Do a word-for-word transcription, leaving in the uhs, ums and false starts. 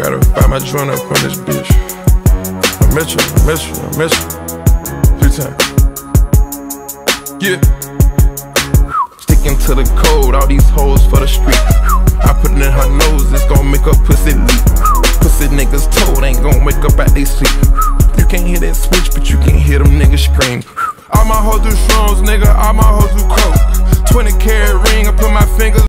Gotta find my joint up on this bitch. I miss you, I miss you, I miss you. Three times. Yeah. Sticking to the code, all these hoes for the street. I put it in her nose, it's gon' make her pussy leak. Pussy niggas told ain't gon' wake up out they sleep. You can't hear that switch, but you can hear them niggas scream. All my hoes do shrooms, nigga, all my hoes do coke. Twenty carat ring, I put my fingers